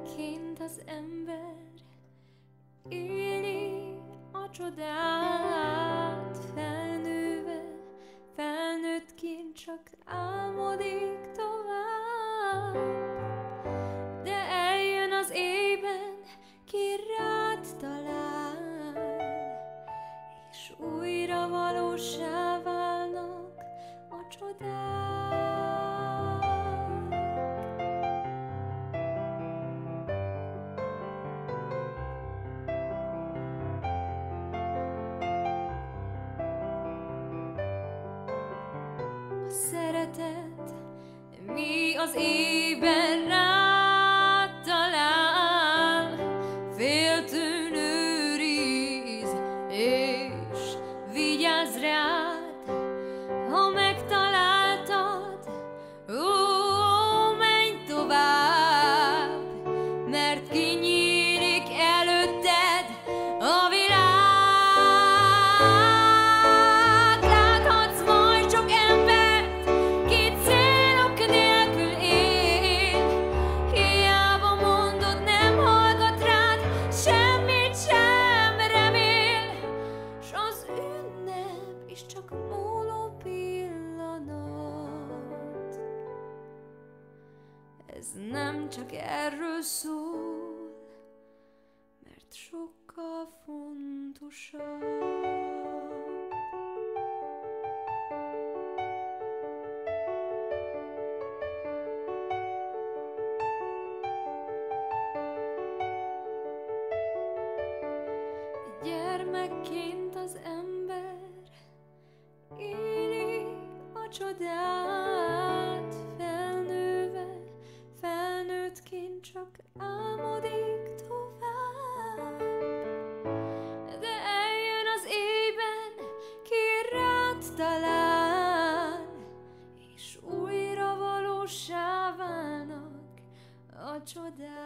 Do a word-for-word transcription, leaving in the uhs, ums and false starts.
Gyermekként az ember éli a csodát, felnőve, felnőttként csak álmodik tovább. De eljön az éjben, ki rád talál, és újra valóssá válnak a csodák. A szeretet, mi az éjben rád talál, féltőn őriz, és vigyázz rád, ha megtaláltad, ó, menj tovább, mert kinyílik előtted a világ. Láthatsz majd sok embert, ki célok nélkül él, hiába mondod, nem hallgat rád, semmit sem remél, s az ünnep is csak múló pillanat. Ez nem csak erről szól, mert sokkal fontosabb. Gyermekként az ember éli a csodát, felnőve, felnőttként csak álmodik tovább. De eljön az éjben, ki rád talál, és újra valóssá válnak a csodák.